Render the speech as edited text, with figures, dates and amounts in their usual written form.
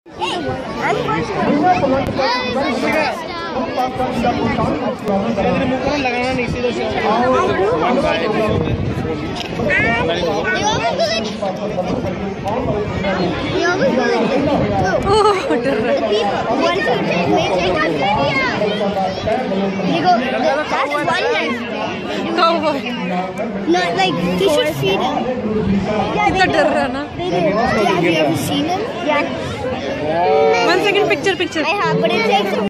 लगाना नहीं सीधा Not like you should feed him. Yeah, they do. Have you ever seen him? Yeah. 1 second, picture. I have, but it takes